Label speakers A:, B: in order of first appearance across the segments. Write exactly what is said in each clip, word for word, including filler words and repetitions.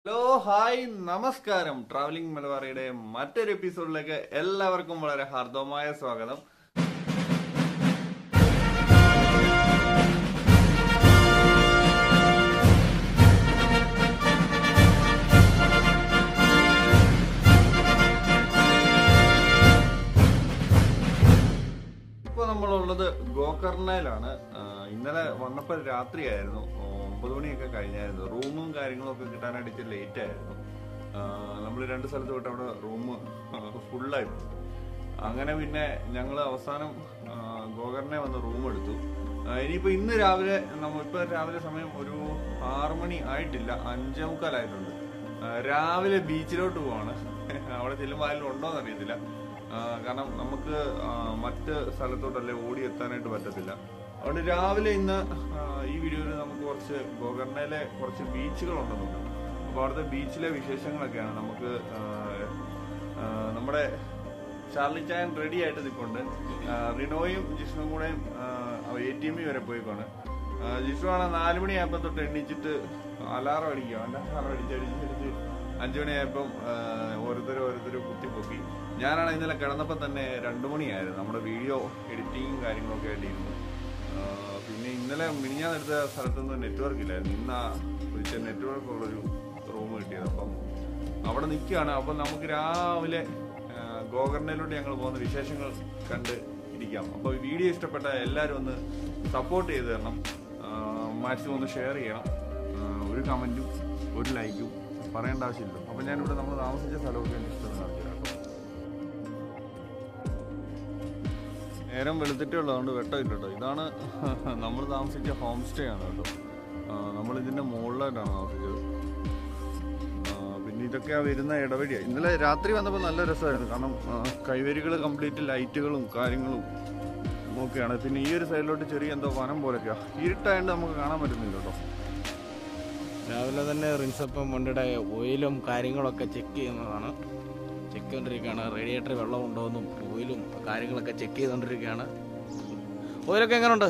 A: Hello hi നമസ്കാരം. Travelling മലബാറിയുടെ മറ്റൊരു എപ്പിസോഡിലേക്ക് എല്ലാവർക്കും വളരെ ഹാർദവമായ സ്വാഗതം. ഇപ്പോൾ നമ്മളുള്ളത് ഗോകർണയിലാണ്. ഇന്നലെ വന്നപ്പോൾ രാത്രിയായിരുന്നു, ഒമ്പത് മണിയൊക്കെ കഴിഞ്ഞായിരുന്നു. റൂമും കാര്യങ്ങളും ഒക്കെ കിട്ടാനായിട്ട് ലേറ്റ് ആയിരുന്നു. നമ്മൾ രണ്ട് സ്ഥലത്ത് പോയിട്ട് അവിടെ റൂം ഫുള്ളായി. അങ്ങനെ പിന്നെ ഞങ്ങൾ അവസാനം ഗോകർണെ വന്ന് റൂം എടുത്തു. ഇനിയിപ്പോൾ ഇന്ന് രാവിലെ നമ്മൾ ഇപ്പോൾ രാവിലെ സമയം ഒരു ആറു മണി ആയിട്ടില്ല, അഞ്ചേ മുക്കാലായിട്ടുണ്ട്. രാവിലെ ബീച്ചിലോട്ട് പോവാണ്. അവിടെ ചെല്ലുമ്പോൾ അതിൽ ഉണ്ടോയെന്ന് അറിയത്തില്ല. കാരണം നമുക്ക് മറ്റ് സ്ഥലത്തോട്ടല്ലേ ഓടി എത്താനായിട്ട് പറ്റത്തില്ല. അതുകൊണ്ട് രാവിലെ ഇന്ന് ഈ വീഡിയോയിൽ നമുക്ക് കുറച്ച് ഗോകർണയിലെ കുറച്ച് ബീച്ചുകളുണ്ടെന്നുണ്ട്. അപ്പോൾ അവിടുത്തെ ബീച്ചിലെ വിശേഷങ്ങളൊക്കെയാണ്. നമുക്ക് നമ്മുടെ ചാർലി ചായൻ റെഡി ആയിട്ട് നിൽക്കുന്നുണ്ട്. റിനോയും ജിഷ്ണുവും കൂടെയും എ ടി എമ്മി വരെ പോയിക്കോണ്. ജിഷ്ണു ആണ് നാല് മണിയായപ്പോൾ തൊട്ട് എണ്ണിച്ചിട്ട് അലാറം അടിക്കുക. അവൻ്റെ അലാറം അടിച്ചടിച്ചടിച്ച് അഞ്ചു മണിയായപ്പം ഓരോരുത്തരും ഓരോരുത്തരും കുത്തിപ്പൊക്കി. ഞാനാണ് ഇന്നലെ കിടന്നപ്പോൾ തന്നെ രണ്ടു മണിയായിരുന്നു. നമ്മുടെ വീഡിയോ എഡിറ്റിങ്ങും കാര്യങ്ങളൊക്കെ ആയിട്ടിരുന്നു. പിന്നെ ഇന്നലെ മിനിഞ്ഞാന്നെടുത്ത സ്ഥലത്തൊന്നും നെറ്റ്വർക്ക് ഇല്ലായിരുന്നു. ഇന്ന് വിളിച്ച നെറ്റ്വർക്ക് ഉള്ളൊരു റൂം കിട്ടിയത്. അപ്പം അവിടെ നിൽക്കുകയാണ്. അപ്പം നമുക്ക് രാവിലെ ഗോകർണയിലോട്ട് ഞങ്ങൾ പോകുന്ന വിശേഷങ്ങൾ കണ്ട് ഇരിക്കാം. അപ്പോൾ വീഡിയോ ഇഷ്ടപ്പെട്ട എല്ലാവരും ഒന്ന് സപ്പോർട്ട് ചെയ്ത് തരണം. മാക്സിമം ഒന്ന് ഷെയർ ചെയ്യണം. ഒരു കമൻറ്റും ഒരു ലൈക്കും പറയേണ്ട ആവശ്യമില്ല. അപ്പം ഞാനിവിടെ നമ്മൾ താമസിച്ച സ്ഥലമൊക്കെ ഇഷ്ടം കാണിച്ചു കേട്ടോ. നേരം വെളുത്തിട്ടേ ഉള്ളതുകൊണ്ട് വെട്ടമില്ല കേട്ടോ. ഇതാണ് നമ്മൾ താമസിച്ച ഹോം സ്റ്റേ ആണ് കേട്ടോ. നമ്മൾ ഇതിൻ്റെ മുകളിലായിട്ടാണ് താമസിച്ചത്. പിന്നെ ഇതൊക്കെ വരുന്ന ഇടവഴിയാണ്. ഇന്നലെ രാത്രി വന്നപ്പോൾ നല്ല രസമായിരുന്നു. കാരണം കൈവരികൾ കംപ്ലീറ്റ് ലൈറ്റുകളും കാര്യങ്ങളും ഒക്കെയാണ്. പിന്നെ ഈ ഒരു സൈഡിലോട്ട് ചെറിയ എന്തോ വനം പോലെയൊക്കെയാണ്. ഇരുട്ടായതുകൊണ്ട് നമുക്ക് കാണാൻ പറ്റുന്നില്ല കേട്ടോ.
B: രാവിലെ തന്നെ റിൻസപ്പം വണ്ടിയുടെ ഓയിലും കാര്യങ്ങളൊക്കെ ചെക്ക് ചെയ്യുന്നതാണ്. ചെക്ക് ചെയ്തുകൊണ്ടിരിക്കുകയാണ്. റേഡിയേറ്റർ വെള്ളം ഉണ്ടോയെന്നും ഓയിലും കാര്യങ്ങളൊക്കെ ചെക്ക് ചെയ്തുകൊണ്ടിരിക്കുകയാണ്. ഓയിലൊക്കെ എങ്ങനെയുണ്ട്?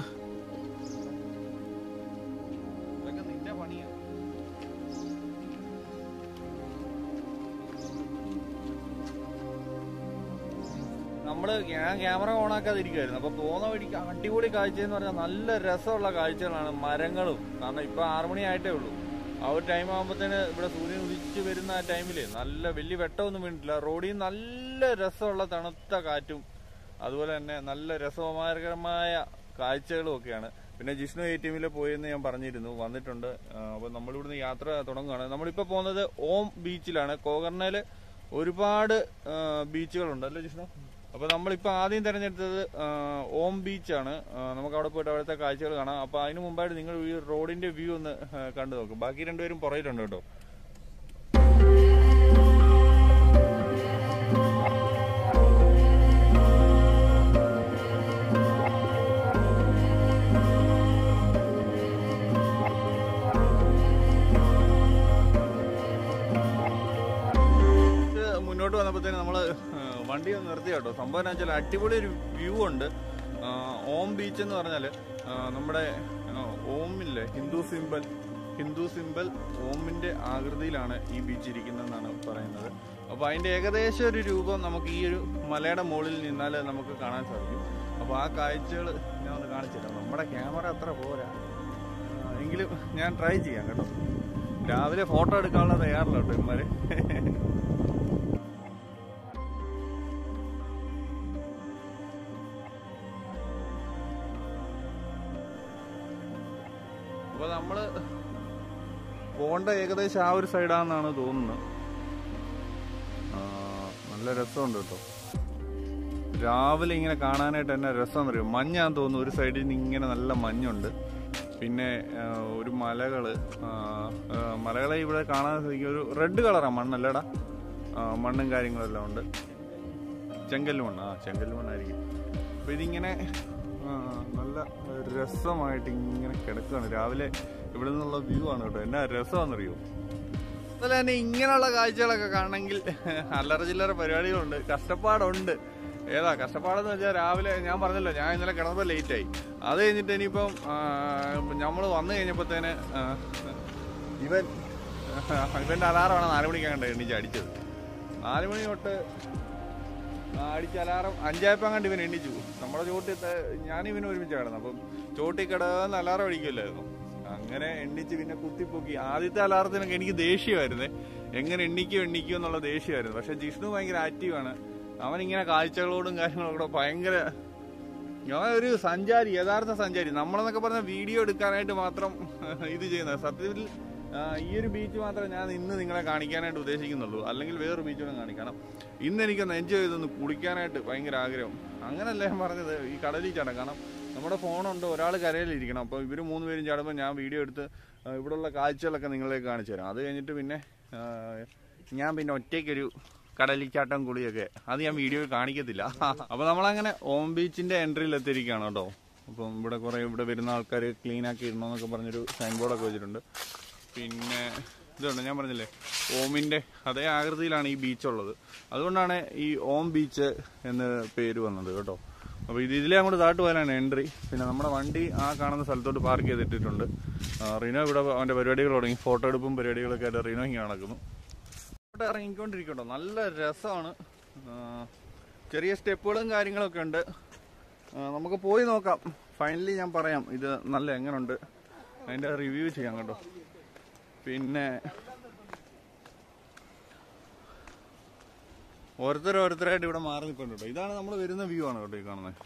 A: നമ്മള് ഞാൻ ക്യാമറ ഓണാക്കാതിരിക്കുമായിരുന്നു. അപ്പൊ പോകുന്ന വഴിക്ക് അടിപൊളി കാഴ്ചയെന്ന് പറഞ്ഞാൽ നല്ല രസമുള്ള കാഴ്ചകളാണ്. മരങ്ങളും, കാരണം ഇപ്പൊ ആറുമണി ആയിട്ടേ ഉള്ളൂ. ആ ഒരു ടൈം ആകുമ്പോഴത്തേന് ഇവിടെ സൂര്യൻ ഉദിച്ച് വരുന്ന ആ ടൈമില് നല്ല വലിയ വെട്ടമൊന്നും വീണിട്ടില്ല. റോഡിൽ നല്ല രസമുള്ള തണുത്ത കാറ്റും അതുപോലെ തന്നെ നല്ല രസകരമായ കാഴ്ചകളും ഒക്കെയാണ്. പിന്നെ ജിഷ്ണു എ ടി എമ്മിൽ പോയെന്ന് ഞാൻ പറഞ്ഞിരുന്നു, വന്നിട്ടുണ്ട്. അപ്പൊ നമ്മളിവിടുന്ന് യാത്ര തുടങ്ങുകയാണ്. നമ്മളിപ്പോ പോകുന്നത് ഓം ബീച്ചിലാണ്. ഗോകർണയില് ഒരുപാട് ബീച്ചുകളുണ്ട് അല്ലേ ജിഷ്ണു? അപ്പൊ നമ്മളിപ്പോ ആദ്യം തെരഞ്ഞെടുത്തത് ഓം ബീച്ചാണ്. നമുക്ക് അവിടെ പോയിട്ട് അവിടുത്തെ കാഴ്ചകൾ കാണാം. അപ്പൊ അതിന് മുമ്പായിട്ട് നിങ്ങൾ ഈ റോഡിന്റെ വ്യൂ ഒന്ന് കണ്ടു നോക്കും. ബാക്കി രണ്ടുപേരും പുറകിലുണ്ട് കേട്ടോ. മുന്നോട്ട് വന്നപ്പോഴത്തേന് നമ്മള് വണ്ടി ഒന്ന് നിർത്തി കേട്ടോ. സംഭവം എന്ന് വെച്ചാൽ അടിപൊളി ഒരു വ്യൂ ഉണ്ട്. ഓം ബീച്ച് എന്ന് പറഞ്ഞാല് നമ്മുടെ ഓമില്ലേ, ഹിന്ദു സിംബൽ ഹിന്ദു സിംബൽ ഓമിന്റെ ആകൃതിയിലാണ് ഈ ബീച്ച് ഇരിക്കുന്നതെന്നാണ് പറയുന്നത്. അപ്പൊ അതിന്റെ ഏകദേശം ഒരു രൂപം നമുക്ക് ഈ ഒരു മലയുടെ മുകളിൽ നിന്നാൽ നമുക്ക് കാണാൻ സാധിക്കും. അപ്പൊ ആ കാഴ്ചകൾ ഞാൻ ഒന്ന് കാണിച്ചിട്ടാ. നമ്മുടെ ക്യാമറ അത്ര പോരാ, എങ്കിലും ഞാൻ ട്രൈ ചെയ്യാം കേട്ടോ. രാവിലെ ഫോട്ടോ എടുക്കാനുള്ള തയ്യാറില്ല കേട്ടോ ഇവന്മാര്. അപ്പൊ നമ്മള് പോകേണ്ട ഏകദേശം ആ ഒരു സൈഡാണെന്നാണ് തോന്നുന്നത്. നല്ല രസമുണ്ട് കേട്ടോ. രാവിലെ ഇങ്ങനെ കാണാനായിട്ട് തന്നെ രസം അറിയും. മഞ്ഞാന്ന് തോന്നുന്നു. ഒരു സൈഡിൽ നിന്ന് ഇങ്ങനെ നല്ല മഞ്ഞുണ്ട്. പിന്നെ ഒരു മലകള് മലകളെ ഇവിടെ കാണാൻ സാധിക്കും. ഒരു റെഡ് കളറാണ് മണ്ണല്ലേടാ. മണ്ണും കാര്യങ്ങളെല്ലാം ഉണ്ട്. ചെങ്കല്ല് മണ്ണ്, ആ ചെങ്കല്ല് മണ്ണായിരിക്കും. അപ്പൊ ഇതിങ്ങനെ നല്ല രസമായിട്ട് ഇങ്ങനെ കിടക്കുകയാണ്. രാവിലെ ഇവിടെ നിന്നുള്ള വ്യൂ ആണ് കേട്ടോ. എന്നാ രസമാണെന്നറിയോ. അതുപോലെ തന്നെ ഇങ്ങനെയുള്ള കാഴ്ചകളൊക്കെ കാണണമെങ്കിൽ അല്ലറ ചില്ലറ പരിപാടികളുണ്ട്, കഷ്ടപ്പാടുണ്ട്. ഏതാ കഷ്ടപ്പാടെന്ന് വെച്ചാൽ രാവിലെ ഞാൻ പറഞ്ഞല്ലോ, ഞാൻ ഇന്നലെ കിടന്നപ്പോൾ ലേറ്റായി. അത് കഴിഞ്ഞിട്ട് ഇനിയിപ്പം നമ്മൾ വന്നു കഴിഞ്ഞപ്പോഴത്തേന് ഇവൻ ഇവൻ്റെ അലാറമാണ് നാല് മണിക്കാണ്ട് എണ്ണിച്ച് അടിച്ചത്. നാല് മണി തൊട്ട് അടിച്ച അലാറം അഞ്ചായപ്പം കണ്ട് ഇവൻ എണ്ണിച്ചു. നമ്മുടെ ചോട്ടിൽ ഞാൻ ഇവന് ഒരുമിച്ച് കിടന്നു. അപ്പം ചോട്ടി കിടന്ന് അലാറം അടിക്കില്ലായിരുന്നു. അങ്ങനെ എണ്ണിച്ച് പിന്നെ കുത്തിപ്പൊക്കി. ആദ്യത്തെ അലാറത്തിനൊക്കെ എനിക്ക് ദേഷ്യമായിരുന്നേ, എങ്ങനെ എണ്ണിക്കും എണ്ണിക്കും എന്നുള്ള ദേഷ്യമായിരുന്നു. പക്ഷെ ജിഷ്ണു ഭയങ്കര ആക്റ്റീവാണ്. അവനിങ്ങനെ കാഴ്ചകളോടും കാര്യങ്ങളോടും ഭയങ്കര, അവൻ ഒരു സഞ്ചാരി, യഥാർത്ഥ സഞ്ചാരി. നമ്മളെന്നൊക്കെ പറഞ്ഞ വീഡിയോ എടുക്കാനായിട്ട് മാത്രം ഇത് ചെയ്യുന്നത്. സത്യത്തിൽ ഈ ഒരു ബീച്ച് മാത്രമേ ഞാൻ ഇന്ന് നിങ്ങളെ കാണിക്കാനായിട്ട് ഉദ്ദേശിക്കുന്നുള്ളൂ. അല്ലെങ്കിൽ വേറൊരു ബീച്ചോടെ കാണിക്കണം. ഇന്ന് എനിക്കൊന്ന് എൻജോയ് ചെയ്തൊന്ന് കുളിക്കാനായിട്ട് ഭയങ്കര ആഗ്രഹം. അങ്ങനല്ല ഞാൻ പറഞ്ഞത്, ഈ കടലിൽ ചാടാം. കാരണം നമ്മുടെ ഫോണുണ്ട്, ഒരാൾ കരയിലിരിക്കണം. അപ്പോൾ ഇവർ മൂന്ന് പേരും ചാടുമ്പോൾ ഞാൻ വീഡിയോ എടുത്ത് ഇവിടെയുള്ള കാഴ്ചകളൊക്കെ നിങ്ങളിലേക്ക് കാണിച്ചു തരാം. അത് കഴിഞ്ഞിട്ട് പിന്നെ ഞാൻ പിന്നെ ഒറ്റയ്ക്കൊരു കടലിച്ചാട്ടം കുളിയൊക്കെ അത് ഞാൻ വീഡിയോയിൽ കാണിക്കത്തില്ല. അപ്പോൾ നമ്മളങ്ങനെ ഓം ബീച്ചിൻ്റെ എൻട്രിയിൽ എത്തിയിരിക്കുകയാണ് കേട്ടോ. അപ്പം ഇവിടെ കുറേ ഇവിടെ വരുന്ന ആൾക്കാർ ക്ലീനാക്കി ഇടണമെന്നൊക്കെ പറഞ്ഞൊരു സൈൻ ബോർഡൊക്കെ വെച്ചിട്ടുണ്ട്. പിന്നെ ഇതുണ്ട്, ഞാൻ പറഞ്ഞില്ലേ ഓമിൻ്റെ അതേ ആകൃതിയിലാണ് ഈ ബീച്ചുള്ളത്. അതുകൊണ്ടാണ് ഈ ഓം ബീച്ച് എന്ന് പേര് വന്നത് കേട്ടോ. അപ്പോൾ ഇത് ഇതിലേ അങ്ങോട്ട് താട്ട് പോയാലാണ് എൻട്രി. പിന്നെ നമ്മുടെ വണ്ടി ആ കാണുന്ന സ്ഥലത്തോട്ട് പാർക്ക് ചെയ്തിട്ടിട്ടുണ്ട്. റിനോ ഇവിടെ അവൻ്റെ പരിപാടികൾ തുടങ്ങി, ഫോട്ടോ എടുപ്പും പരിപാടികളൊക്കെ ആയിട്ട് റിനോ ഇങ്ങനെ നടക്കുന്നു. ഇവിടെ ഇറങ്ങിക്കൊണ്ടിരിക്കട്ടോ, നല്ല രസമാണ്. ചെറിയ സ്റ്റെപ്പുകളും കാര്യങ്ങളൊക്കെ ഉണ്ട്. നമുക്ക് പോയി നോക്കാം. ഫൈനലി ഞാൻ പറയാം ഇത് നല്ല എങ്ങനെയുണ്ട്, അതിൻ്റെ റിവ്യൂ ചെയ്യാം കേട്ടോ. പിന്നെ ഓരോരുത്തരോരോരുത്തരായിട്ട് ഇവിടെ മാറി നിൽക്കുന്നുണ്ട് കേട്ടോ. ഇതാണ് നമ്മൾ വരുന്ന വ്യൂ ആണ് കേട്ടോ ഈ കാണുന്നത്.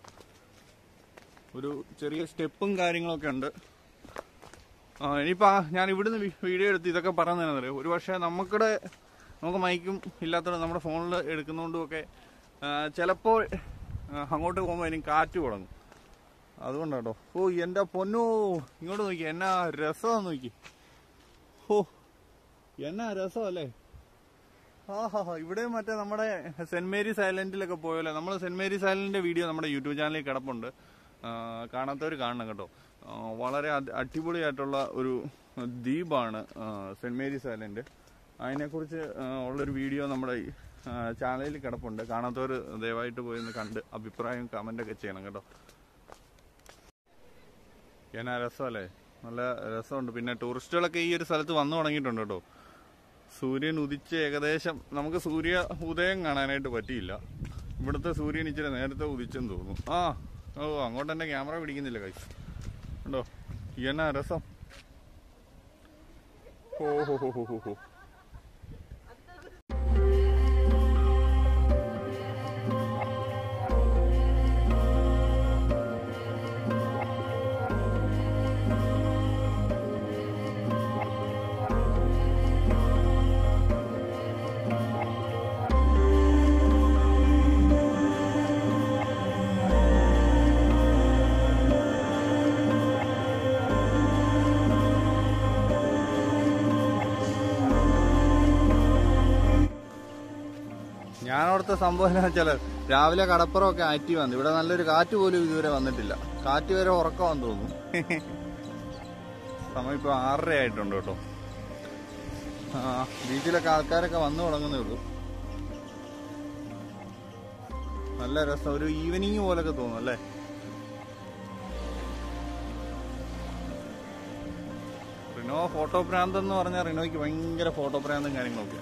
A: ഒരു ചെറിയ സ്റ്റെപ്പും കാര്യങ്ങളൊക്കെ ഉണ്ട്. ഇനിയിപ്പോൾ ഞാൻ ഇവിടുന്ന് വീഡിയോ എടുത്ത് ഇതൊക്കെ പറയുന്നതെന്ന് അറിയാം. ഒരു പക്ഷേ നമുക്കിടെ നമുക്ക് മൈക്കും ഇല്ലാത്തതുകൊണ്ട് നമ്മുടെ ഫോണിൽ എടുക്കുന്നതുകൊണ്ടുമൊക്കെ ചിലപ്പോൾ അങ്ങോട്ട് പോകുമ്പോൾ എനിക്ക് കാറ്റ് തുടങ്ങും. അതുകൊണ്ടാട്ടോ. ഓ എൻ്റെ പൊന്നോ, ഇങ്ങോട്ട് നോക്കി, എന്നാ രസമാണെന്ന് നോക്കി. ഓ എന്നാ രസമല്ലേ. ആ ഹാ ഹാ ഇവിടെ മറ്റേ നമ്മുടെ സെന്റ് മേരീസ് ഐലൻഡിലൊക്കെ പോയല്ലേ. നമ്മൾ സെന്റ് മേരീസ് ഐലൻഡിന്റെ വീഡിയോ നമ്മുടെ യൂട്യൂബ് ചാനലിൽ കിടപ്പുണ്ട്, കാണാത്തവർ കാണണം കേട്ടോ. വളരെ അടിപൊളിയായിട്ടുള്ള ഒരു ദ്വീപാണ് സെന്റ് മേരീസ് ഐലൻഡ്. അതിനെക്കുറിച്ച് ഉള്ളൊരു വീഡിയോ നമ്മുടെ ചാനലിൽ കിടപ്പുണ്ട്. കാണാത്തവർ ദയവായിട്ട് പോയി ഒന്ന് കണ്ട് അഭിപ്രായം കമൻ്റൊക്കെ ചെയ്യണം കേട്ടോ. എന്നാ രസമല്ലേ, നല്ല രസമുണ്ട്. പിന്നെ ടൂറിസ്റ്റുകളൊക്കെ ഈ ഒരു സ്ഥലത്ത് വന്നു തുടങ്ങിയിട്ടുണ്ട് കേട്ടോ. സൂര്യൻ ഉദിച്ച് ഏകദേശം നമുക്ക് സൂര്യ ഉദയം കാണാനായിട്ട് പറ്റിയില്ല. ഇവിടുത്തെ സൂര്യൻ ഇച്ചിരി നേരത്തെ ഉദിച്ചെന്ന് തോന്നുന്നു. ആ ഓ അങ്ങോട്ട് എൻ്റെ ക്യാമറ പിടിക്കുന്നില്ല കൈ ഉണ്ടോ. എന്നാ രസം. ഓ ഹോ ഹോ ഹോ ഹോ ഹോ. ഞാനവിടുത്തെ സംഭവം എന്താ വെച്ചാൽ രാവിലെ കടപ്പുറമൊക്കെ ആക്റ്റീവ് ആണ്. ഇവിടെ നല്ലൊരു കാറ്റ് പോലും ഇതുവരെ വന്നിട്ടില്ല. കാറ്റ് വരെ ഉറക്കമാണെന്ന് തോന്നുന്നു. സമയം ഇപ്പോൾ ആറര ആയിട്ടുണ്ട് കേട്ടോ. ആ ബീച്ചിലൊക്കെ ആൾക്കാരൊക്കെ വന്നു തുടങ്ങുന്നേ ഉള്ളൂ. നല്ല രസം, ഒരു ഈവനിങ് പോലൊക്കെ തോന്നും അല്ലേ. റിനോ ഫോട്ടോ ഭ്രാന്ത് എന്ന് പറഞ്ഞാൽ റിനോയ്ക്ക് ഭയങ്കര ഫോട്ടോ ഭ്രാന്തും കാര്യങ്ങളൊക്കെ.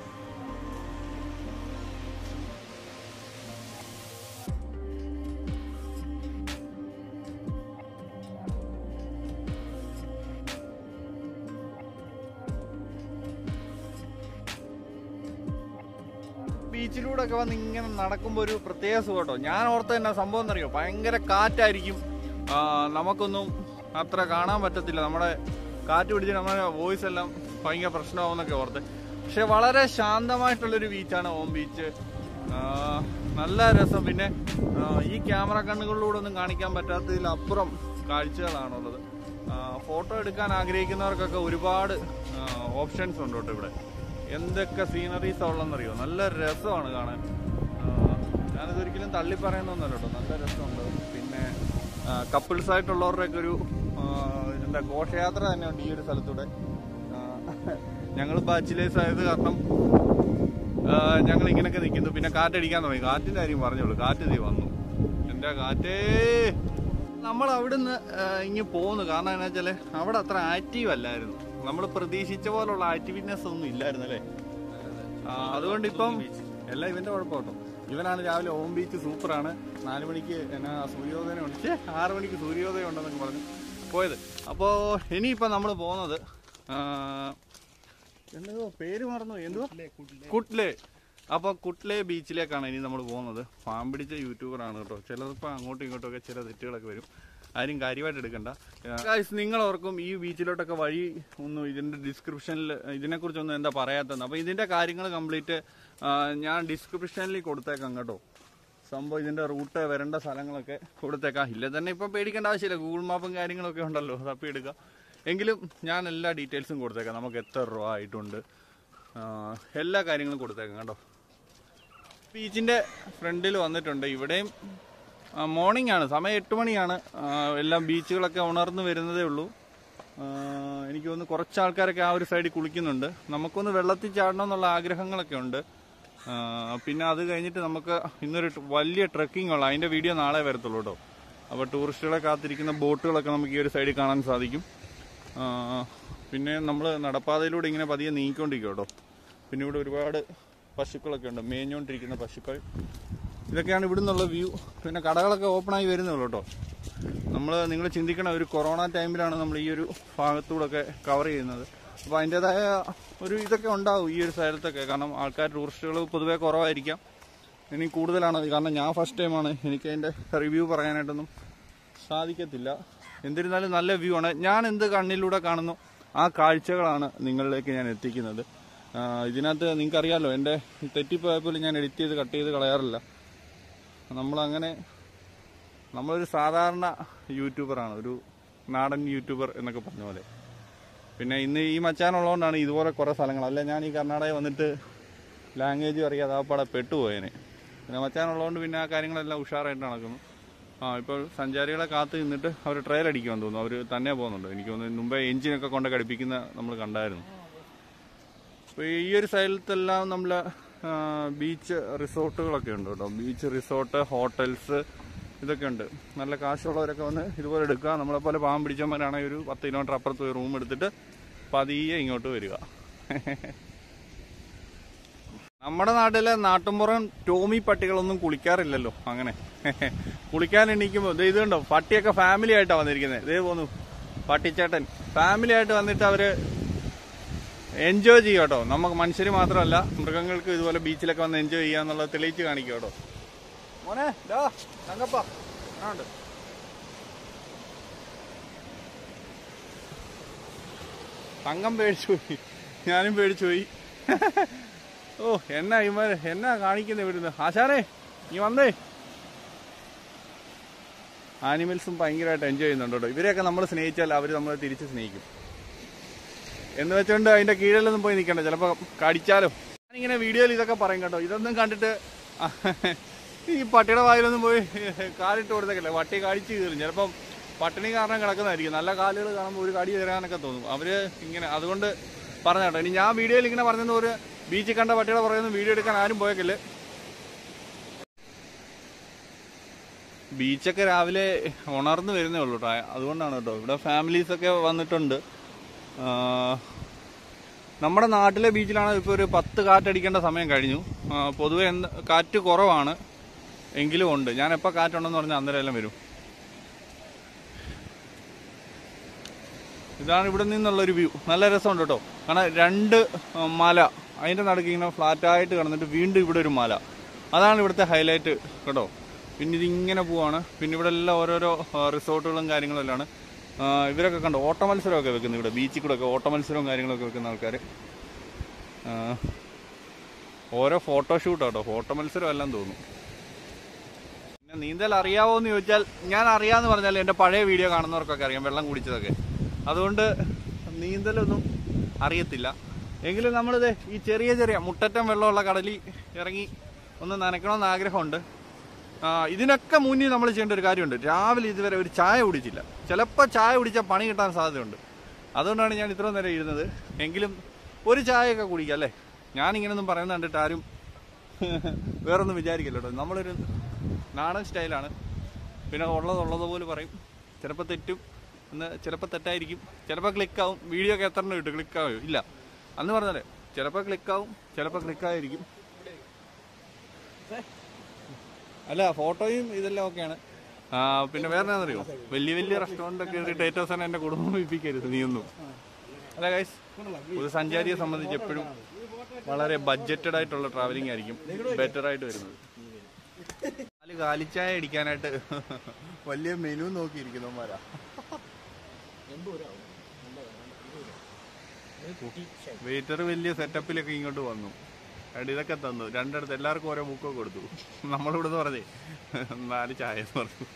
A: ബീച്ചിലൂടെ ഒക്കെ വന്ന് ഇങ്ങനെ നടക്കുമ്പോൾ ഒരു പ്രത്യേക സുഖം കേട്ടോ. ഞാൻ ഓർത്ത തന്നെ സംഭവം എന്നറിയോ, ഭയങ്കര കാറ്റായിരിക്കും, നമുക്കൊന്നും അത്ര കാണാൻ പറ്റത്തില്ല, നമ്മുടെ കാറ്റ് പിടിച്ച് നമ്മുടെ വോയിസ് എല്ലാം ഭയങ്കര പ്രശ്നമാവുമെന്നൊക്കെ ഓർത്ത്. പക്ഷെ വളരെ ശാന്തമായിട്ടുള്ളൊരു ബീച്ചാണ് ഓം ബീച്ച്. നല്ല രസം. പിന്നെ ഈ ക്യാമറ കണ്ണുകളിലൂടെ ഒന്നും കാണിക്കാൻ പറ്റാത്തതിലപ്പുറം കാഴ്ചകളാണുള്ളത്. ഫോട്ടോ എടുക്കാൻ ആഗ്രഹിക്കുന്നവർക്കൊക്കെ ഒരുപാട് ഓപ്ഷൻസ് ഉണ്ട് കേട്ടോ ഇവിടെ. എന്തൊക്കെ സീനറീസ് ഉള്ളതെന്നറിയോ, നല്ല രസമാണ് കാണാൻ. ഞാനിതൊരിക്കലും തള്ളി പറയുന്നൊന്നുമല്ല കേട്ടോ, നല്ല രസമുണ്ട്. പിന്നെ കപ്പിൾസ് ആയിട്ടുള്ളവരുടെയൊക്കെ ഒരു എന്താ ഘോഷയാത്ര തന്നെ ഉണ്ട് ഈ ഒരു സ്ഥലത്തൂടെ. ഞങ്ങൾ ബാച്ചിലേഴ്സ് ആയത് കാരണം ഞങ്ങൾ ഇങ്ങനെയൊക്കെ നിൽക്കുന്നു. പിന്നെ കാറ്റടിക്കാൻ തുടങ്ങി. കാറ്റിൻ്റെ കാര്യം പറഞ്ഞോളൂ, കാറ്റ് തീ വന്നു. എൻ്റെ കാറ്റേ. നമ്മൾ അവിടുന്ന് ഇങ്ങ് പോകുന്നു. കാരണം എന്താ വെച്ചാൽ അവിടെ അത്ര ആക്റ്റീവ് അല്ലായിരുന്നു. നമ്മൾ പ്രതീക്ഷിച്ച പോലുള്ള ആക്ടിവിറ്റ്നെസ് ഒന്നും ഇല്ലായിരുന്നു അല്ലേ? അതുകൊണ്ട് ഇപ്പം എല്ലാം ഇവന്റെ കുഴപ്പമാട്ടോ. ഇവനാണ് രാവിലെ ഓം ബീച്ച് സൂപ്പറാണ്, നാല് മണിക്ക് എന്നാ സൂര്യോദയം ഉണ്ട്, ആറ് മണിക്ക് സൂര്യോദയം ഉണ്ടെന്നൊക്കെ പറഞ്ഞു പോയത്. അപ്പോൾ ഇനിയിപ്പോൾ നമ്മൾ പോകുന്നത് എന്തോ പേര് മറന്നു, എന്തുവാ കുട്ട്ലേ. അപ്പോൾ കുട്ട്ലേ ബീച്ചിലേക്കാണ് ഇനി നമ്മൾ പോകുന്നത്. പാമ്പ് പിടിച്ച യൂട്യൂബറാണ് കേട്ടോ. ചിലപ്പോൾ അങ്ങോട്ടും ഇങ്ങോട്ടും ഒക്കെ ചില തെറ്റുകളൊക്കെ വരും, ആരും കാര്യമായിട്ട് എടുക്കണ്ട. നിങ്ങൾ ഓർക്കും ഈ ബീച്ചിലോട്ടൊക്കെ വഴി ഒന്നും ഇതിൻ്റെ ഡിസ്ക്രിപ്ഷനിൽ ഇതിനെക്കുറിച്ചൊന്നും എന്താ പറയാത്തതെന്ന്. അപ്പോൾ ഇതിൻ്റെ കാര്യങ്ങൾ കംപ്ലീറ്റ് ഞാൻ ഡിസ്ക്രിപ്ഷനിൽ കൊടുത്തേക്കാം കേട്ടോ. സംഭവം ഇതിൻ്റെ റൂട്ട് വരേണ്ട സ്ഥലങ്ങളൊക്കെ കൊടുത്തേക്കാം. ഇല്ല തന്നെ ഇപ്പം പേടിക്കേണ്ട ആവശ്യമില്ല, ഗൂഗിൾ മാപ്പും കാര്യങ്ങളൊക്കെ ഉണ്ടല്ലോ, തപ്പിയെടുക്കാം. എങ്കിലും ഞാൻ എല്ലാ ഡീറ്റെയിൽസും കൊടുത്തേക്കാം. നമുക്ക് എത്ര രൂപ ആയിട്ടുണ്ട് എല്ലാ കാര്യങ്ങളും കൊടുത്തേക്കാം കേട്ടോ. ബീച്ചിൻ്റെ ഫ്രണ്ടിൽ വന്നിട്ടുണ്ട്. ഇവിടെയും മോർണിംഗ് ആണ്, സമയം എട്ട് മണിയാണ്. എല്ലാം ബീച്ചുകളൊക്കെ ഉണർന്നു വരുന്നതേ ഉള്ളൂ. എനിക്ക് തോന്നുന്നു കുറച്ച് ആൾക്കാരൊക്കെ ആ ഒരു സൈഡിൽ കുളിക്കുന്നുണ്ട്. നമുക്കൊന്ന് വെള്ളത്തിൽ ചാടണം എന്നുള്ള ആഗ്രഹങ്ങളൊക്കെ ഉണ്ട്. പിന്നെ അത് കഴിഞ്ഞിട്ട് നമുക്ക് ഇന്നൊരു വലിയ ട്രെക്കിംഗ് ഉള്ള അതിൻ്റെ വീഡിയോ നാളെ വരത്തുള്ളൂ കേട്ടോ. അപ്പോൾ ടൂറിസ്റ്റുകളെ കാത്തിരിക്കുന്ന ബോട്ടുകളൊക്കെ നമുക്ക് ഈ ഒരു സൈഡിൽ കാണാൻ സാധിക്കും. പിന്നെ നമ്മൾ നടപ്പാതയിലൂടെ ഇങ്ങനെ പതിയെ നീങ്ങിക്കൊണ്ടിരിക്കും കേട്ടോ. പിന്നെ ഇവിടെ ഒരുപാട് പശുക്കളൊക്കെ ഉണ്ട്, മേഞ്ഞുകൊണ്ടിരിക്കുന്ന പശുക്കൾ. ഇതൊക്കെയാണ് ഇവിടെ നിന്നുള്ള വ്യൂ. പിന്നെ കടകളൊക്കെ ഓപ്പണായി വരുന്നുള്ളൂ കേട്ടോ. നമ്മൾ നിങ്ങൾ ചിന്തിക്കണം, ഒരു കൊറോണ ടൈമിലാണ് നമ്മൾ ഈ ഒരു ഭാഗത്തൂടെയൊക്കെ കവർ ചെയ്യുന്നത്. അപ്പോൾ അതിൻ്റെതായ ഒരു ഇതൊക്കെ ഉണ്ടാവും ഈ ഒരു സ്ഥലത്തൊക്കെ. കാരണം ആൾക്കാർ ടൂറിസ്റ്റുകൾ പൊതുവേ കുറവായിരിക്കാം, ഇനി കൂടുതലാണ്. കാരണം ഞാൻ ഫസ്റ്റ് ടൈമാണ്, എനിക്ക് അതിൻ്റെ റിവ്യൂ പറയാനായിട്ടൊന്നും സാധിക്കത്തില്ല. എന്നിരുന്നാലും നല്ല വ്യൂ ആണ്. ഞാൻ എന്ത് കണ്ണിലൂടെ കാണുന്നു ആ കാഴ്ചകളാണ് നിങ്ങളിലേക്ക് ഞാൻ എത്തിക്കുന്നത്. ഇതിനകത്ത് നിങ്ങൾക്കറിയാമല്ലോ, എൻ്റെ തെറ്റിപ്പോയപ്പോൾ ഞാൻ എഡിറ്റ് ചെയ്ത് കട്ട് ചെയ്ത് കളയാറില്ല. നമ്മളങ്ങനെ നമ്മളൊരു സാധാരണ യൂട്യൂബറാണ്, ഒരു നാടൻ യൂട്യൂബർ എന്നൊക്കെ പറഞ്ഞ പോലെ. പിന്നെ ഇന്ന് ഈ മച്ചാനുള്ളതുകൊണ്ടാണ് ഇതുപോലെ കുറേ സ്ഥലങ്ങൾ. അല്ല ഞാൻ ഈ കർണാടകയിൽ വന്നിട്ട് ലാംഗ്വേജും അറിയാതെ ആ പടം പെട്ടുപോയേനെ. പിന്നെ മച്ചാനുള്ളതുകൊണ്ട് പിന്നെ ആ കാര്യങ്ങളെല്ലാം ഉഷാറായിട്ട് നടക്കുന്നു. ആ ഇപ്പോൾ സഞ്ചാരികളെ കാത്ത് നിന്നിട്ട് അവർ ട്രയൽ അടിക്കുമെന്ന് തോന്നുന്നു. അവർ തന്നെ പോകുന്നുണ്ട്. എനിക്ക് തോന്നുന്നു മുമ്പേ എഞ്ചിനൊക്കെ കൊണ്ട് ഘടിപ്പിക്കുന്ന നമ്മൾ കണ്ടായിരുന്നു. അപ്പോൾ ഈ ഒരു സ്ഥലത്തെല്ലാം നമ്മൾ ബീച്ച് റിസോർട്ടുകളൊക്കെ ഉണ്ട് കേട്ടോ. ബീച്ച് റിസോർട്ട്, ഹോട്ടൽസ് ഇതൊക്കെ ഉണ്ട്. നല്ല കാശുള്ളവരൊക്കെ വന്ന് ഇതുപോലെ എടുക്കുക. നമ്മളെപ്പോലെ പാവം പിടിച്ചവന്മാരാണെങ്കിൽ ഒരു പത്ത് കിലോമീറ്റർ അപ്പുറത്ത് പോയി റൂം എടുത്തിട്ട് പതിയെ ഇങ്ങോട്ട് വരിക. നമ്മുടെ നാട്ടിലെ നാട്ടുമ്പുറം ടോമി പട്ടികളൊന്നും കുളിക്കാറില്ലല്ലോ. അങ്ങനെ കുളിക്കാൻ എണീക്കുമ്പോൾ ഇത് കണ്ടോ, പട്ടിയൊക്കെ ഫാമിലി ആയിട്ടാണ് വന്നിരിക്കുന്നത്. ഇതേ പോന്നു പട്ടിച്ചേട്ടൻ ഫാമിലി ആയിട്ട് വന്നിട്ട് അവര് എൻജോയ് ചെയ്യും കേട്ടോ. നമുക്ക് മനുഷ്യർ മാത്രമല്ല മൃഗങ്ങൾക്ക് ഇതുപോലെ ബീച്ചിലൊക്കെ വന്ന് എൻജോയ് ചെയ്യാന്നുള്ളത് തെളിയിച്ച് കാണിക്കും കേട്ടോ. മോനെ ഡാ തങ്കപ്പ ഉണ്ട്. തങ്കം പേടിച്ചു പോയി, ഞാനും പേടിച്ചു പോയി. ഓ എന്നാ ഇവര് എന്നാ കാണിക്കുന്ന ഇവിടുന്ന്. ആശാനേ നീ വന്നേ. ആനിമൽസും ഭയങ്കരമായിട്ട് എൻജോയ് ചെയ്യുന്നുണ്ട് കേട്ടോ. ഇവരെയൊക്കെ നമ്മൾ സ്നേഹിച്ചാൽ അവർ നമ്മളെ തിരിച്ച് സ്നേഹിക്കും. എന്ന് വെച്ചോണ്ട് അതിന്റെ കീഴിലൊന്നും പോയി നിൽക്കണ്ട, ചിലപ്പോൾ കടിച്ചാലോ. ഞാനിങ്ങനെ വീഡിയോയിൽ ഇതൊക്കെ പറയും കേട്ടോ. ഇതൊന്നും കണ്ടിട്ട് ഈ പട്ടിയുടെ വായിലൊന്നും പോയി കാലിട്ട് കൊടുത്തേക്കല്ലേ, പട്ടി കടിച്ച് കീറും. ചിലപ്പം പട്ടിണി കാരണം കിടക്കുന്നതായിരിക്കും. നല്ല കാലുകൾ കാണുമ്പോൾ ഒരു കടി കയറാനൊക്കെ തോന്നും. അവര് ഇങ്ങനെ അതുകൊണ്ട് പറഞ്ഞ കേട്ടോ. ഇനി ഞാൻ വീഡിയോയിൽ ഇങ്ങനെ പറഞ്ഞെന്ന് ഒരു ബീച്ചിൽ കണ്ട പട്ടിയുടെ പറയുന്ന വീഡിയോ എടുക്കാൻ ആരും പോയേക്കല്ലേ. ബീച്ചൊക്കെ രാവിലെ ഉണർന്നു വരുന്നേ ഉള്ളൂ കേട്ടോ. അതുകൊണ്ടാണ് കേട്ടോ ഇവിടെ ഫാമിലീസൊക്കെ വന്നിട്ടുണ്ട്. നമ്മുടെ നാട്ടിലെ ബീച്ചിലാണ് ഇപ്പോൾ ഒരു പത്ത് കാറ്റടിക്കേണ്ട സമയം കഴിഞ്ഞു. പൊതുവെ എന്ത് കാറ്റ് കുറവാണ് എങ്കിലും ഉണ്ട്. ഞാൻ എപ്പോൾ കാറ്റുണ്ടെന്ന് പറഞ്ഞാൽ അന്നേരം എല്ലാം വരും. ഇതാണ് ഇവിടെ നിന്നുള്ളൊരു വ്യൂ. നല്ല രസമുണ്ട് കേട്ടോ. കാരണം രണ്ട് മല അതിൻ്റെ നടുക്ക് ഇങ്ങനെ ഫ്ലാറ്റായിട്ട് കിടന്നിട്ട് വീണ്ടും ഇവിടെ ഒരു മല. അതാണ് ഇവിടുത്തെ ഹൈലൈറ്റ് കേട്ടോ. പിന്നെ ഇതിങ്ങനെ പോവാണ്. പിന്നെ ഇവിടെ എല്ലാം ഓരോരോ റിസോർട്ടുകളും കാര്യങ്ങളും എല്ലാമാണ്. ഇവരൊക്കെ കണ്ടോ ഓട്ട മത്സരമൊക്കെ വെക്കുന്നു ഇവിടെ ബീച്ചിൽ കൂടെ ഒക്കെ ഓട്ട മത്സരവും കാര്യങ്ങളൊക്കെ വെക്കുന്ന ആൾക്കാർ. ഓരോ ഫോട്ടോഷൂട്ട് കേട്ടോ, ഫോട്ടോ മത്സരം എല്ലാം തോന്നും. പിന്നെ നീന്തൽ അറിയാവോ എന്ന് ചോദിച്ചാൽ ഞാൻ അറിയാമെന്ന് പറഞ്ഞാൽ എൻ്റെ പഴയ വീഡിയോ കാണുന്നവർക്കൊക്കെ അറിയാം, വെള്ളം കുടിച്ചതൊക്കെ. അതുകൊണ്ട് നീന്തലൊന്നും അറിയത്തില്ല. എങ്കിലും നമ്മളിത് ഈ ചെറിയ ചെറിയ മുട്ടറ്റം വെള്ളമുള്ള കടലിൽ ഇറങ്ങി ഒന്ന് നനയ്ക്കണമെന്ന് ആഗ്രഹമുണ്ട്. ഇതിനൊക്കെ മുന്നിൽ നമ്മൾ ചെയ്യേണ്ട ഒരു കാര്യമുണ്ട്. രാവിലെ ഇതുവരെ ഒരു ചായ കുടിച്ചില്ല. ചിലപ്പോൾ ചായ കുടിച്ചാൽ പണി കിട്ടാൻ സാധ്യതയുണ്ട്. അതുകൊണ്ടാണ് ഞാൻ ഇത്രയും നേരം ഇരുന്നത്. എങ്കിലും ഒരു ചായയൊക്കെ കുടിക്കാം അല്ലേ. ഞാനിങ്ങനെയൊന്നും പറയുന്നത് കണ്ടിട്ട് ആരും വേറൊന്നും വിചാരിക്കില്ല കേട്ടോ. നമ്മളൊരു നാടൻ സ്റ്റൈലാണ്. പിന്നെ ഉള്ളതുള്ളതുപോലെ പറയും, ചിലപ്പോൾ തെറ്റും. ഇന്ന് ചിലപ്പോൾ തെറ്റായിരിക്കും, ചിലപ്പോൾ ക്ലിക്കാവും. വീഡിയോ ഒക്കെ എത്ര എണ്ണം കിട്ടും ക്ലിക്കാവും? ഇല്ല, അന്ന് പറഞ്ഞാലേ ചിലപ്പോൾ ക്ലിക്കാവും, ചിലപ്പോൾ ക്ലിക്കായിരിക്കും. അല്ല, ഫോട്ടോയും ഇതെല്ലാം ഓക്കെയാണ്. പിന്നെ വേറെ എന്താണെന്നറിയോ, വലിയ വലിയ റെസ്റ്റോറൻറ്റൊക്കെ കയറി ടേറ്റോസാണ് എൻ്റെ കുടുംബം വിപ്പിക്കരുത് നീയൊന്നും. അല്ല ഗൈസ്, ഒരു സഞ്ചാരിയെ സംബന്ധിച്ച് എപ്പോഴും വളരെ ബഡ്ജറ്റഡ് ആയിട്ടുള്ള ട്രാവലിംഗ് ആയിരിക്കും ബെറ്റർ ആയിട്ട് വരുന്നത്. നാല് കാലിച്ചായ അടിക്കാനായിട്ട് വലിയ മെനു നോക്കിയിരിക്കുന്നവന്മാരാ. വെയിറ്റർ വലിയ സെറ്റപ്പിലൊക്കെ ഇങ്ങോട്ട് വന്നു, ഇതൊക്കെ തന്നു. രണ്ടിടത്ത് എല്ലാവർക്കും ഓരോ ബുക്കൊക്കെ കൊടുത്തു. നമ്മളിവിടുന്ന് പറഞ്ഞേ നാല് ചായ എന്ന് പറഞ്ഞു.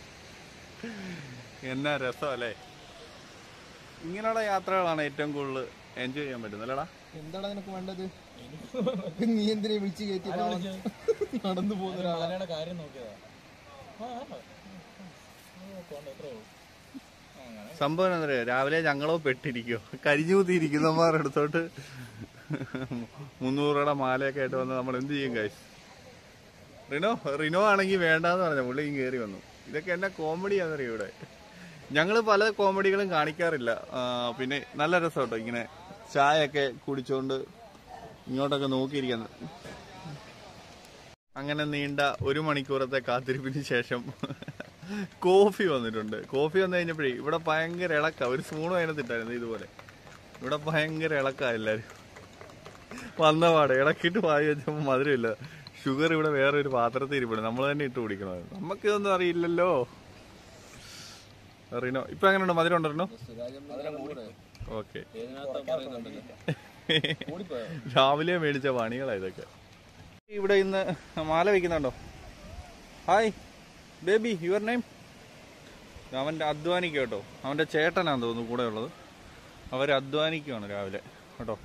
A: എന്നാ രസം അല്ലേ? ഇങ്ങനെയുള്ള യാത്രകളാണ് ഏറ്റവും കൂടുതൽ എൻജോയ് ചെയ്യാൻ പറ്റുന്നത് അല്ലടാ?
C: എന്താണ് നിനക്ക് വേണ്ടത്? നീ എന്തിനാ വിളിച്ചു കയറ്റി നടന്നു പോകുന്ന കാര്യം നോക്കിയതാ.
A: സംഭവം എന്താ പറയാ, രാവിലെ ഞങ്ങളോ പെട്ടിരിക്കോ കരിഞ്ഞൂത്തിയിരിക്കുന്നവന്മാരുടെ അടുത്തോട്ട് മുന്നൂറ് രൂപയുടെ മാലയൊക്കെ ആയിട്ട് വന്ന് നമ്മൾ എന്ത് ചെയ്യും ഗൈസ്? റിനോ റിനോ ആണെങ്കിൽ വേണ്ടാന്ന് പറഞ്ഞ പുള്ളി ഇങ്ങ് കയറി വന്നു. ഇതൊക്കെ എന്നാ കോമഡിയാണെന്നറിയോ ഇവിടെ. ഞങ്ങൾ പല കോമഡികളും കാണിക്കാറില്ല. പിന്നെ നല്ല രസം കേട്ടോ ഇങ്ങനെ ചായയൊക്കെ കുടിച്ചോണ്ട് ഇങ്ങോട്ടൊക്കെ നോക്കിയിരിക്കുന്നത്. അങ്ങനെ നീണ്ട ഒരു മണിക്കൂറത്തെ കാത്തിരിപ്പിന് ശേഷം കോഫി വന്നിട്ടുണ്ട്. കോഫി വന്നു കഴിഞ്ഞപ്പോഴേ ഇവിടെ ഭയങ്കര ഇളക്ക. ഒരു സ്പൂണും അതിനകത്തിട്ടായിരുന്നു ഇതുപോലെ. ഇവിടെ ഭയങ്കര ഇളക്ക. എല്ലാവരും വന്ന പാടെ ഇളക്കിയിട്ട് വായി വെച്ചപ്പോൾ മധുരമില്ല. ഷുഗർ ഇവിടെ വേറെ ഒരു പാത്രത്തിൽ ഇരിപ്പുണ്ട്, നമ്മൾ തന്നെ ഇട്ട് കുടിക്കണത്. നമുക്കിതൊന്നും അറിയില്ലല്ലോ. റിനോ ഇപ്പൊ എങ്ങനെയുണ്ട്? മധുരം ഉണ്ടോ റിനോ? ഓക്കെ, രാവിലെ മേടിച്ച പണികളാ ഇതൊക്കെ. ഇവിടെ ഇന്ന് മാല വയ്ക്കുന്നുണ്ടോ? Hi baby, your name? അവൻ്റെ അധ്വാനിക്കും കേട്ടോ. അവൻ്റെ ചേട്ടനാന്ന് തോന്നുന്നു കൂടെ ഉള്ളത്. അവർ അധ്വാനിക്കുവാണ് രാവിലെ കേട്ടോ.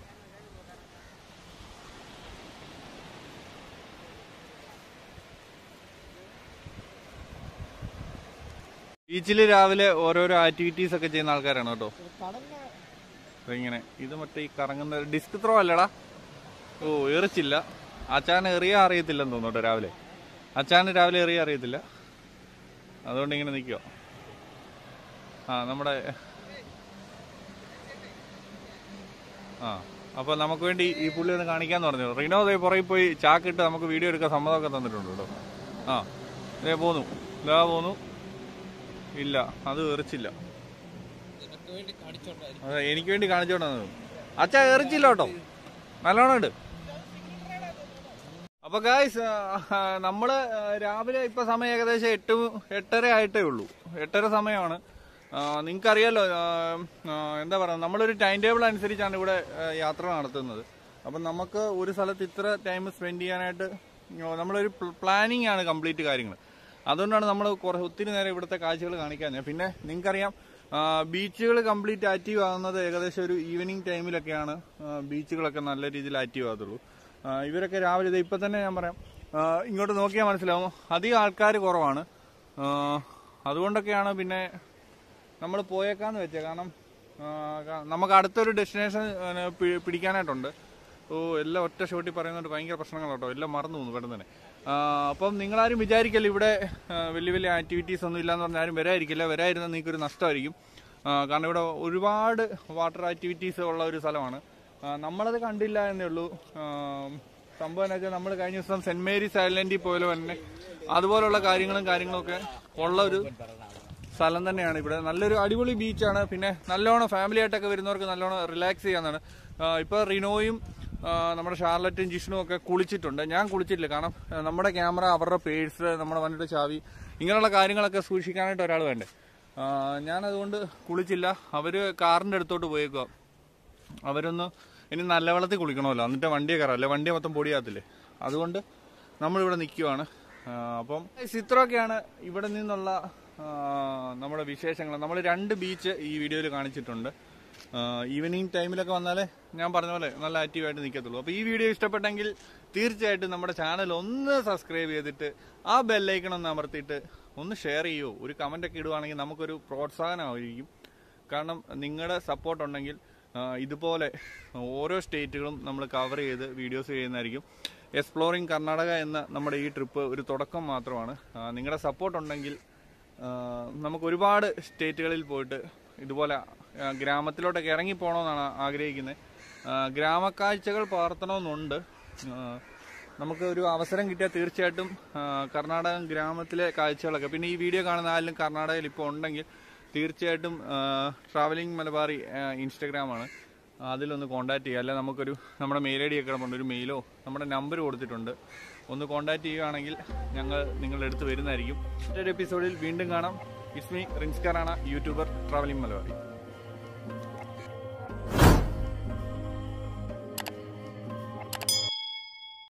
A: ബീച്ചിൽ രാവിലെ ഓരോരോ ആക്ടിവിറ്റീസ് ഒക്കെ ചെയ്യുന്ന ആൾക്കാരാണ് കേട്ടോ. ഇങ്ങനെ ഇത് മറ്റേ ഈ കറങ്ങുന്ന ഡിസ്ക് ത്രോ അല്ലടാ. ഓ, എറിച്ചില്ല. അച്ചാന് എറിയാൻ അറിയത്തില്ലെന്ന് തോന്നുന്നു കേട്ടോ രാവിലെ. അച്ചാന് രാവിലെ എറിയാൻ അറിയത്തില്ല, അതുകൊണ്ട് ഇങ്ങനെ നിൽക്കുക. ആ നമ്മുടെ ആ അപ്പോൾ നമുക്ക് വേണ്ടി ഈ പുള്ളി ഒന്ന് കാണിക്കാന്ന് പറഞ്ഞു. റിനോ ദേ പുറകെ പോയി ചാക്കിട്ട് നമുക്ക് വീഡിയോ എടുക്കാൻ സമ്മതമൊക്കെ തന്നിട്ടുണ്ട് കേട്ടോ. ആ ദേ പോന്നു, ഇതാ പോന്നു. ഇല്ല, അത് എറിച്ചില്ല. അതെ, എനിക്ക് വേണ്ടി കാണിച്ചോണ്ടാ. അച്ഛാ എറിച്ചില്ല കേട്ടോ, നല്ലോണം ഉണ്ട്. അപ്പൊ ഗായ്സ്, നമ്മള് രാവിലെ ഇപ്പൊ സമയം ഏകദേശം എട്ട് എട്ടര ആയിട്ടേ ഉള്ളൂ. എട്ടര സമയമാണ്. നിങ്ങൾക്കറിയാലോ, എന്താ പറയുക, നമ്മളൊരു ടൈം ടേബിൾ അനുസരിച്ചാണ് ഇവിടെ യാത്ര നടത്തുന്നത്. അപ്പം നമുക്ക് ഒരു സ്ഥലത്ത് ഇത്ര ടൈം സ്പെൻഡ് ചെയ്യാനായിട്ട് നമ്മളൊരു പ്ലാനിങ് ആണ് കംപ്ലീറ്റ് കാര്യങ്ങൾ. അതുകൊണ്ടാണ് നമ്മൾ കുറേ ഒത്തിരി നേരം ഇവിടുത്തെ കാഴ്ചകൾ കാണിക്കാൻ. പിന്നെ നിങ്ങൾക്കറിയാം, ബീച്ചുകൾ കംപ്ലീറ്റ് ആക്റ്റീവ് ആകുന്നത് ഏകദേശം ഒരു ഈവനിങ് ടൈമിലൊക്കെയാണ് ബീച്ചുകളൊക്കെ നല്ല രീതിയിൽ ആക്റ്റീവ് ആകത്തുള്ളൂ. ഇവരൊക്കെ രാവിലെ ഇപ്പം തന്നെ ഞാൻ പറയാം, ഇങ്ങോട്ട് നോക്കിയാൽ മനസ്സിലാവും അധികം ആൾക്കാർ കുറവാണ്. അതുകൊണ്ടൊക്കെയാണ് പിന്നെ നമ്മൾ പോയേക്കാന്ന് വെച്ചത്. കാരണം നമുക്ക് അടുത്തൊരു ഡെസ്റ്റിനേഷൻ പിടിക്കാനായിട്ടുണ്ട്. ഓ, എല്ലാം ഒറ്റ ഷോട്ടിൽ പറയുന്നുണ്ട് ഭയങ്കര പ്രശ്നങ്ങളാട്ടോ, എല്ലാം മറന്നു പോകുന്നു പെട്ടെന്ന് തന്നെ. അപ്പം നിങ്ങളാരും വിചാരിക്കല്ല ഇവിടെ വലിയ വലിയ ആക്ടിവിറ്റീസ് ഒന്നും ഇല്ലയെന്ന് പറഞ്ഞാൽ ആരും വരാതിരിക്കില്ല. വരാതിരുന്നാൽ നിങ്ങൾക്കൊരു നഷ്ടമായിരിക്കും. കാരണം ഇവിടെ ഒരുപാട് വാട്ടർ ആക്ടിവിറ്റീസ് ഉള്ള ഒരു സ്ഥലമാണ്. നമ്മളത് കണ്ടില്ല എന്നേ ഉള്ളൂ. സംഭവം എന്ന് വെച്ചാൽ നമ്മൾ കഴിഞ്ഞ ദിവസം സെന്റ് മേരീസ് ഐലൻഡിൽ പോയല്ലോ തന്നെ അതുപോലുള്ള കാര്യങ്ങളും കാര്യങ്ങളൊക്കെ ഉള്ള ഒരു സ്ഥലം തന്നെയാണ് ഇവിടെ. നല്ലൊരു അടിപൊളി ബീച്ചാണ്. പിന്നെ നല്ലോണം ഫാമിലി ആയിട്ടൊക്കെ വരുന്നവർക്ക് നല്ലോണം റിലാക്സ് ചെയ്യാന്നാണ്. ഇപ്പോൾ റിനോയും നമ്മുടെ ഷാർലറ്റും ജിഷ്ണും ഒക്കെ കുളിച്ചിട്ടുണ്ട്. ഞാൻ കുളിച്ചിട്ടില്ല, കാരണം നമ്മുടെ ക്യാമറ, അവരുടെ പേഴ്സ്, നമ്മുടെ വണ്ടിയുടെ ചാവി, ഇങ്ങനെയുള്ള കാര്യങ്ങളൊക്കെ സൂക്ഷിക്കാനായിട്ട് ഒരാൾ വേണ്ടേ. ഞാനതുകൊണ്ട് കുളിച്ചില്ല. അവർ കാറിൻ്റെ അടുത്തോട്ട് പോയേക്കുക. അവരൊന്ന് ഇനി നല്ല വെള്ളത്തിൽ കുളിക്കണമല്ലോ, എന്നിട്ട് വണ്ടിയെ കയറാമല്ലേ, വണ്ടി മൊത്തം പൊടിയാകത്തില്ലേ. അതുകൊണ്ട് നമ്മളിവിടെ നിൽക്കുവാണ്. അപ്പം ഇത്രയൊക്കെയാണ് ഇവിടെ നിന്നുള്ള നമ്മുടെ വിശേഷങ്ങൾ. നമ്മൾ രണ്ട് ബീച്ച് ഈ വീഡിയോയിൽ കാണിച്ചിട്ടുണ്ട്. ഈവനിങ് ടൈമിലൊക്കെ വന്നാലേ ഞാൻ പറഞ്ഞ പോലെ നല്ല ആക്റ്റീവായിട്ട് നിൽക്കത്തുള്ളൂ. അപ്പോൾ ഈ വീഡിയോ ഇഷ്ടപ്പെട്ടെങ്കിൽ തീർച്ചയായിട്ടും നമ്മുടെ ചാനൽ ഒന്ന് സബ്സ്ക്രൈബ് ചെയ്തിട്ട് ആ ബെല്ലൈക്കൺ ഒന്ന് അമർത്തിയിട്ട് ഒന്ന് ഷെയർ ചെയ്യുമോ, ഒരു കമൻ്റൊക്കെ ഇടുവാണെങ്കിൽ നമുക്കൊരു പ്രോത്സാഹനമായിരിക്കും. കാരണം നിങ്ങളുടെ സപ്പോർട്ട് ഉണ്ടെങ്കിൽ ഇതുപോലെ ഓരോ സ്റ്റേറ്റുകളും നമ്മൾ കവർ ചെയ്ത് വീഡിയോസ് ചെയ്യുന്നതായിരിക്കും. എക്സ്പ്ലോറിങ് കർണാടക എന്ന നമ്മുടെ ഈ ട്രിപ്പ് ഒരു തുടക്കം മാത്രമാണ്. നിങ്ങളുടെ സപ്പോർട്ട് ഉണ്ടെങ്കിൽ നമുക്ക് ഒരുപാട് സ്റ്റേറ്റുകളിൽ പോയിട്ട് ഇതുപോലെ ഗ്രാമത്തിലോട്ടൊക്കെ ഇറങ്ങി പോകണമെന്നാണ് ആഗ്രഹിക്കുന്നത്. ഗ്രാമക്കാഴ്ചകൾ പകർത്തണമെന്നുണ്ട്. നമുക്ക് ഒരു അവസരം കിട്ടിയാൽ തീർച്ചയായിട്ടും കർണാടകം ഗ്രാമത്തിലെ കാഴ്ചകളൊക്കെ, പിന്നെ ഈ വീഡിയോ കാണുന്ന ആരെങ്കിലും കർണാടകയിൽ ഇപ്പോൾ ഉണ്ടെങ്കിൽ തീർച്ചയായിട്ടും ട്രാവലിംഗ് മലബാറി ഇൻസ്റ്റഗ്രാമാണ്, അതിലൊന്ന് കോൺടാക്ട് ചെയ്യുക. അല്ലെ നമുക്കൊരു നമ്മുടെ മെയിൽ ഐ ഡി ഒക്കെ ഉണ്ട്, ഒരു മെയിലോ നമ്മുടെ നമ്പർ കൊടുത്തിട്ടുണ്ട്, ഒന്ന് കോൺടാക്ട് ചെയ്യുകയാണെങ്കിൽ ഞങ്ങൾ നിങ്ങളുടെ അടുത്ത് വരുന്നതായിരിക്കും. മറ്റൊരു എപ്പിസോഡിൽ വീണ്ടും കാണാം. It's me Rins Karana, YouTuber, travelling Malabari.